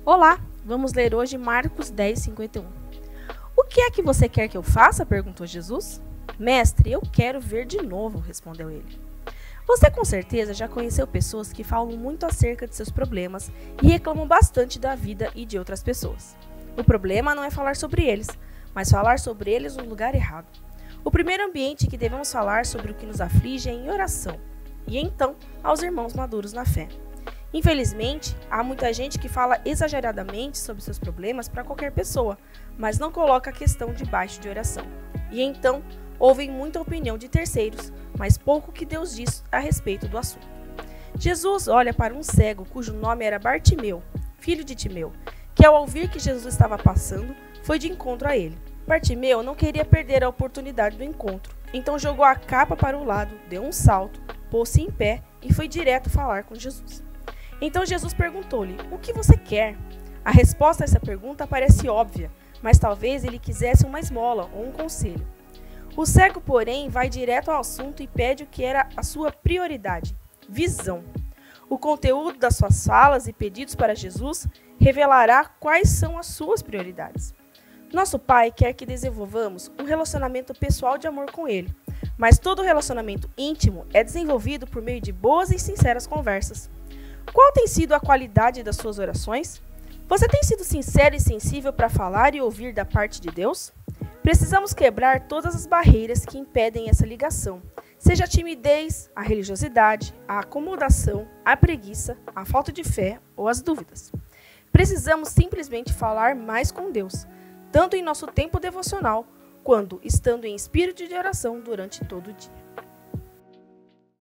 Olá, vamos ler hoje Marcos 10, 51. O que é que você quer que eu faça? Perguntou Jesus. Mestre, eu quero ver de novo, respondeu ele. Você com certeza já conheceu pessoas que falam muito acerca de seus problemas e reclamam bastante da vida e de outras pessoas. O problema não é falar sobre eles, mas falar sobre eles no lugar errado. O primeiro ambiente em que devemos falar sobre o que nos aflige é em oração, e então aos irmãos maduros na fé. Infelizmente, há muita gente que fala exageradamente sobre seus problemas para qualquer pessoa, mas não coloca a questão debaixo de oração. E então, ouvem muita opinião de terceiros, mas pouco que Deus diz a respeito do assunto. Jesus olha para um cego cujo nome era Bartimeu, filho de Timeu, que ao ouvir que Jesus estava passando, foi de encontro a ele. Bartimeu não queria perder a oportunidade do encontro, então jogou a capa para o lado, deu um salto, pôs-se em pé e foi direto falar com Jesus. Então Jesus perguntou-lhe, o que você quer? A resposta a essa pergunta parece óbvia, mas talvez ele quisesse uma esmola ou um conselho. O cego, porém, vai direto ao assunto e pede o que era a sua prioridade, visão. O conteúdo das suas falas e pedidos para Jesus revelará quais são as suas prioridades. Nosso Pai quer que desenvolvamos um relacionamento pessoal de amor com Ele, mas todo relacionamento íntimo é desenvolvido por meio de boas e sinceras conversas. Qual tem sido a qualidade das suas orações? Você tem sido sincero e sensível para falar e ouvir da parte de Deus? Precisamos quebrar todas as barreiras que impedem essa ligação, seja a timidez, a religiosidade, a acomodação, a preguiça, a falta de fé ou as dúvidas. Precisamos simplesmente falar mais com Deus, tanto em nosso tempo devocional, quanto estando em espírito de oração durante todo o dia.